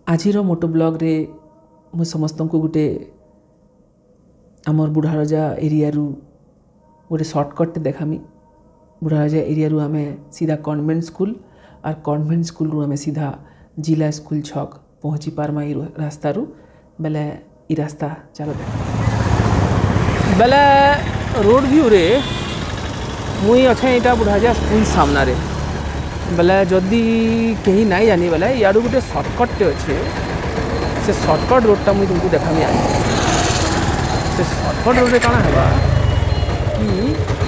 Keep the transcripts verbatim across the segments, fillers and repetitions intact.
आजिर मोटो blog रे मु समस्त को गोटे आमर बुढ़ारजा एरिया रु गोटे सर्टकट देखामी। बुढ़ारजा एरिया रु आमे सीधा कॉन्वेंट स्कूल और कॉन्वेंट स्कूल रु आमे सीधा जिला स्कूल छक पहुँची पारमा ई रास्ता रु बेले ई रास्ता चलो देख बेले रोड व्यू रे मुई अच्छे यहाँ बुढ़ारजा स्कूल सामना रे बेले जदि कहीं नहीं जानी बेले यार गोटे सर्टकट अच्छे से सर्टकट रोडटा मुझे तुमको देखामी आज से सर्टकट रोड कौन है कि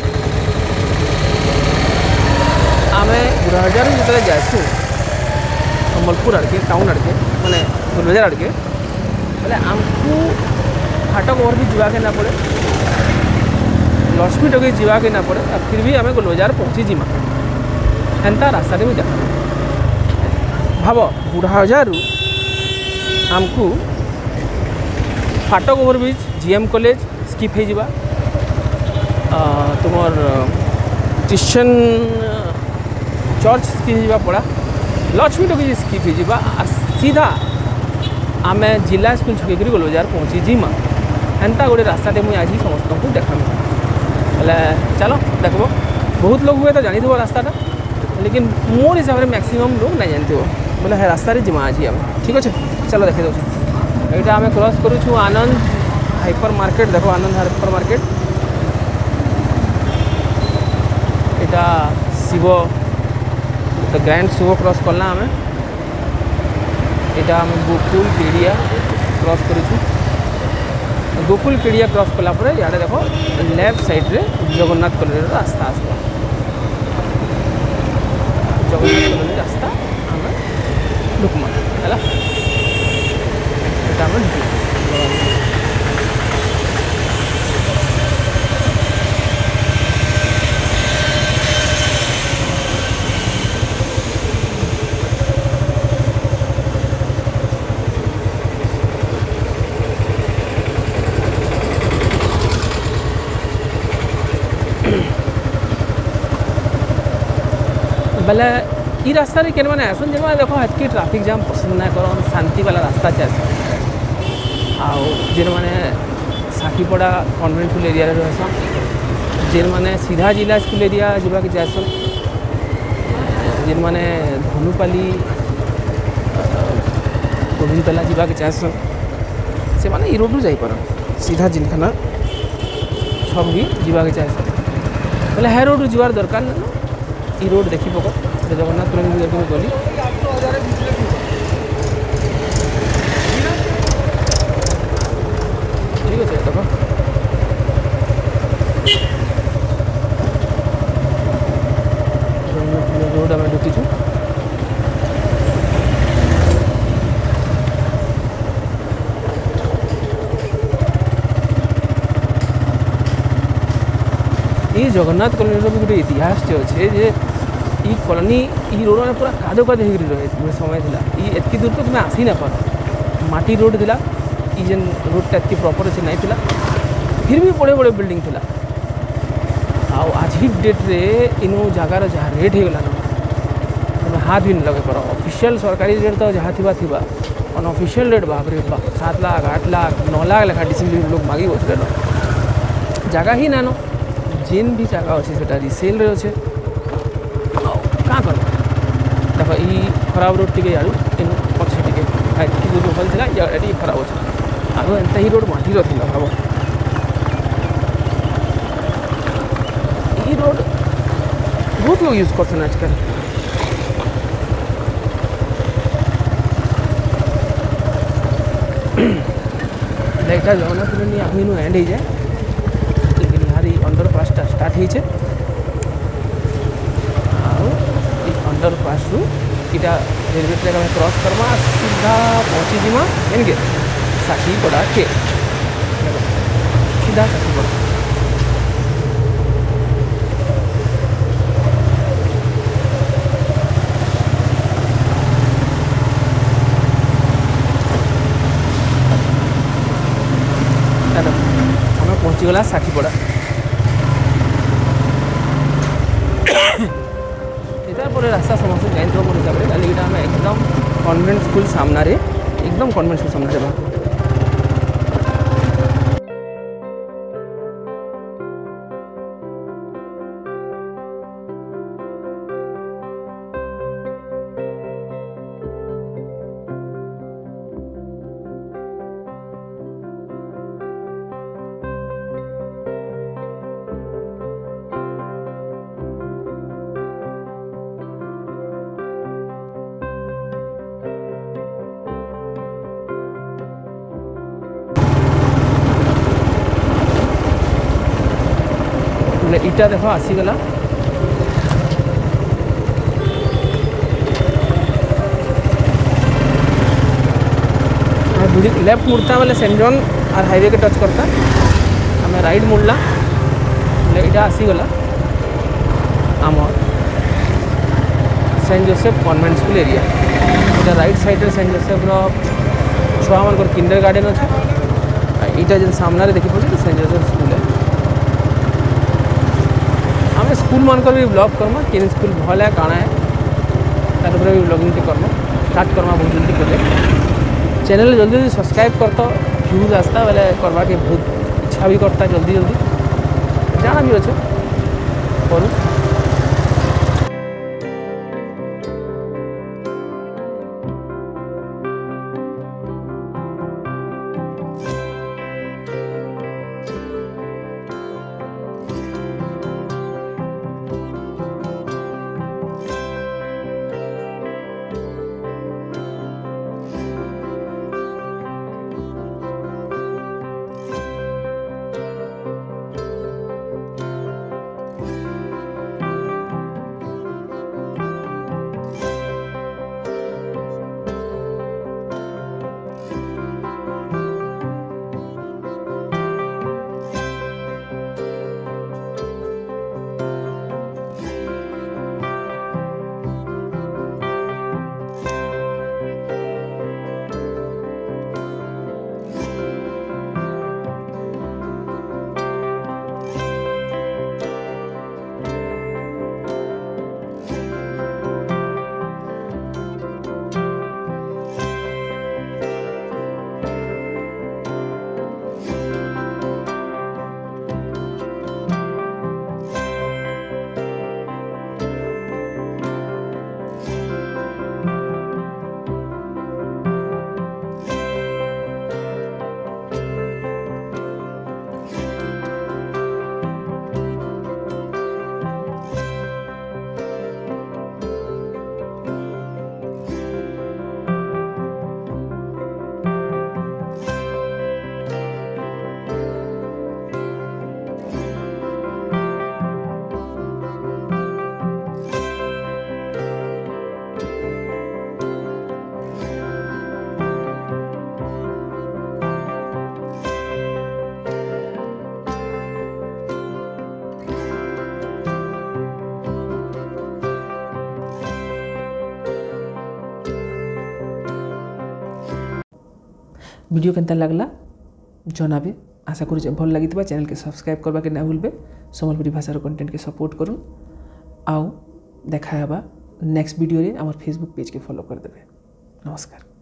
आम बुढ़ारजार जो जासु सम्बलपुर आड़के टाउन आड़के मैंने गोलबाजार आड़के बोले आमको फाटक ओवर भी जावाके ना पड़े लक्ष्मी टके जावाके ना पड़े फिर भी आम गोलबाजार पहुँची जीमा हेन्ता रास्ता मुझे देख भाव बुढ़ारजार आमको फाटक over bridge GM college skip हो जावा तुम क्रिश्चियन चर्च स्किप हो पड़ा लक्ष्मी टकी स्किप हो जावा सीधा आम जिला स्कूल छुक गोलबाजार पहुँची जीमा हेन्ता गोटे रास्ता मुझे आज समस्त को देखा बोले चलो देखो बहुत लोग हुए तो जानी थो रास्ता लेकिन मोर हिसाब से मैक्सिमम लोग नहीं जानते हो बोले है रास्ता जिमा आज आम ठीक अच्छे चलो देखे दे यहाँ आम क्रॉस करूँ आनंद हाइपर मार्केट देखो आनंद हाइपर मार्केट यहाँ शिव तो ग्रैंड शिव क्रॉस करना आम यहाँ आम गोकुल केड़िया क्रॉस करूँ गोकुल केड़िया क्रॉस कलापर इे देखो लेफ्ट साइड रे जगन्नाथ कॉलेज रास्ता आसवा जगन्नाथ कॉलेज रास्ता आम ढुकमा है आम बेले ई रास्ता के मैंने आसन जो मैंने देखो हेतकी ट्राफिक जाम पसंद ना कर शांति वाला रास्ता चाहस आउ जेन मैंने साखीपड़ा कन्वेंट स्कूल एरिया रहसन जेन मैंने सीधा जिला स्कूल एरिया जावाक चाहसन जेन मैंने धनुपाली गोविंदला जावाक चाहसन से मैंने ई रोड जापर सीधा जिनखाना सब भी जावाक चाहसन बोले है रोड जावार दरकार ना ई रोड देखी पक जगन्नाथ कॉलेज देखी गली ठीक है देख रोड आम ढुकीचु ये जगन्नाथ कॉलोनी भी गोटे इतिहास अच्छे जे ई कॉलोनी ई रोड में पूरा कादो कादो हो रहे समय था ये एतकी दूर तो तुम्हें आसी ना पार माटी रोड था ये जेन रोडटा एतकी प्रॉपर अच्छे नहीं था फिर भी बड़े बड़े बिल्डिंग था आज ही डेट रे इन जगार जहाँ रेट होगला तुम हाथ भी नहीं लगे पार ऑफिशियल सरकारी रेट तो जहाँ थी थी अनऑफिशियल रेट बाप रे बाप सात लाख आठ लाख नौ लाख लेखा डिसिप्लिन लोग मांगी बसले जगह ही नानो जेन भी जगह अच्छे से रिसेल रे अच्छे क्या कर देख ये खराब रोड टी यार इन पक्षे टी दूर भल था ये खराब अच्छे आगे एंता ही रोड माटीर था भाव ये रोड बहुत लोग यूज करते आजकल लाइटा जगन्नाथ कॉलोनी आम इन एंड हो जाए लेकिन यार अंडर पासटा स्टार्ट हो अंडरपास रु इटा रेलवे ट्रैक में क्रॉस करमा सीधा पहुँची जीमा एनगे साखीपड़ा के सीधा साखीपड़ा हमें पहुँचीगला साखीपड़ा पर रास्ता समस्त जान मोर हिसाब से कल आम एकदम कन्वेंट स्कूल सामना रे एकदम कन्वेंट स्कूल सामने देवा इटा देख आसीगला लेफ्ट मुड़ता बेले सेंट जॉन आर हाईवे के टच करता आम राइट मुड़ला इटा आसीगला आम saint Joseph convent school area इटा राइट साइड सेंट जोसेफ छुआ मान किंडर गार्डन अच्छे इटा जो सामने देखी पड़े सेंट जोसेफ स्कूल है आम स्कूल मानक भी ब्लॉग करमा कि स्कूल भल है काଣା है तार भी ब्लॉगिंग करमा स्टार्ट करमा बहुत जल्दी कर चैनल जल्दी जल्दी सब्सक्राइब कर तो व्यूज आसता बेले करवा के बहुत इच्छा भी करता जल्दी जल्दी जाना भी अच्छे करूँ वीडियो केनता लगला जनाबे आशा करूँ भल लगी चैनल के सब्सक्राइब करवा के ना भूलबे संबलपुरी भाषार कंटेंट के सपोर्ट करूँ आउ देखा नेक्स्ट वीडियो रे आम फेसबुक पेज के फॉलो कर देबे। नमस्कार।